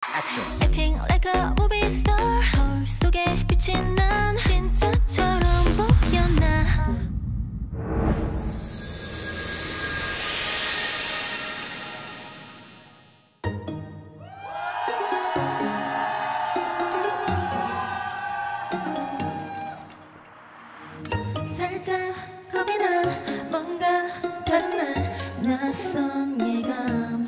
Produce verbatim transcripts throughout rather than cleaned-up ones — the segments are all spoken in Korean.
Acting like a movie star. 거울 속에 비친 난 진짜처럼 보였나. 살짝 겁이 나. 뭔가 다른 날 낯선 예감.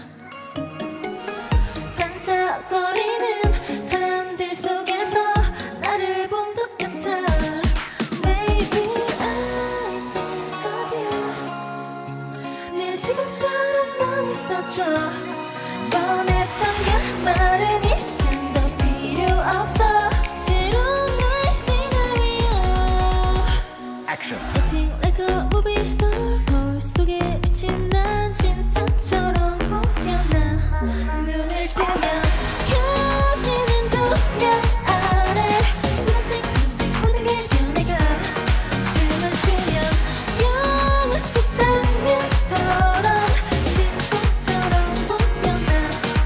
반짝거리는 사람들 속에서 나를 본 것 같아. Maybe I think of you. 늘 지금처럼 넌 있어줘. 뻔했던 그 말은 이젠 더 필요 없어. 새로운 날 시나리오. Acting like a movie star. 거울 속에 비친 난 진짜처럼 보여나. 눈을 뜨면 켜지는 조명 아래 조금씩 조금씩 모든 게 변해가. 춤을 추면 영화 속 장면처럼 진짜처럼 보여나.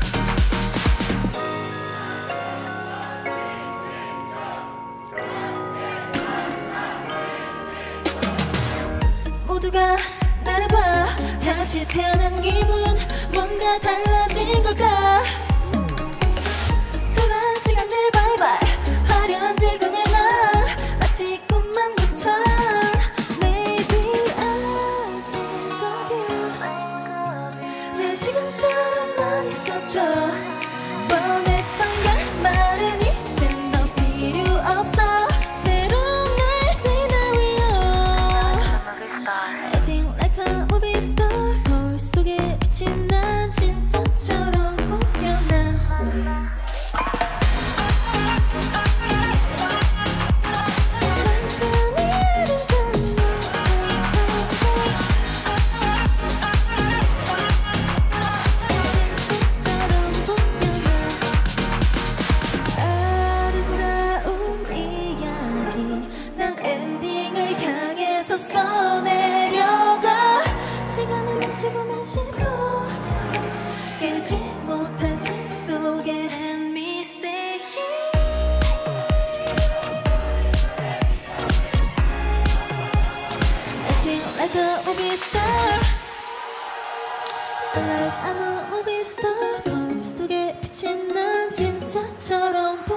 모두가 나를 봐. 다시 태어난 기분. 뭔가 달라진 걸까. 돌아온 시간들 바이바이. 화려한 즐거움에 난 마치 꿈만 같아. Maybe I think of you. 늘 지금처럼 난 있어줘. 뻔했던 그 말은 이젠 더 필요 없어. 새로운 날 시나리오. Acting like a movie star. 거울 속에 비친 난 진짜처럼 보여나. 진짜처럼 보여나. 아름다운 이야기. 난 엔딩을 향해서 써내려가. 시간을 멈추고만 싶어. 깨지 못한 꿈 속에 Let me stay here. Acting like a movie star. Like I'm a movie star. 거울 속에 비친 난 진짜처럼 보여.